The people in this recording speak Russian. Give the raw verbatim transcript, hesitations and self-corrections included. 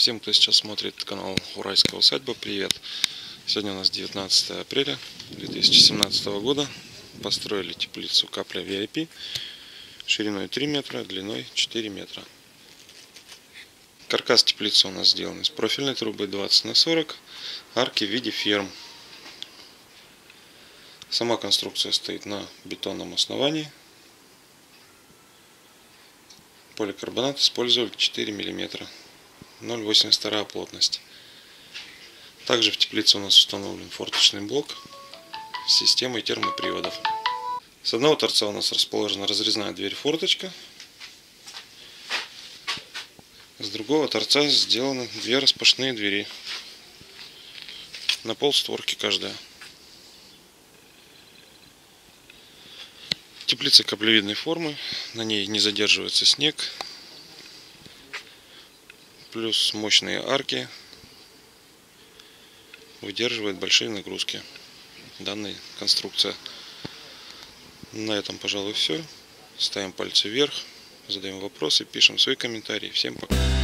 Всем, кто сейчас смотрит канал Уральская усадьба, привет! Сегодня у нас девятнадцатое апреля две тысячи семнадцатого года. Построили теплицу Капля ви ай пи шириной три метра, длиной четыре метра. Каркас теплицы у нас сделан из профильной трубы двадцать на сорок, арки в виде ферм. Сама конструкция стоит на бетонном основании. Поликарбонат использовали четыре миллиметра, ноль целых восемьдесят два плотность. Также в теплице у нас установлен форточный блок с системой термоприводов. С одного торца у нас расположена разрезная дверь-форточка. С другого торца сделаны две распашные двери. На полстворки каждая. Теплица каплевидной формы. На ней не задерживается снег. Плюс мощные арки. Выдерживает большие нагрузки данной конструкции. На этом, пожалуй, все. Ставим пальцы вверх, задаем вопросы, пишем свои комментарии. Всем пока.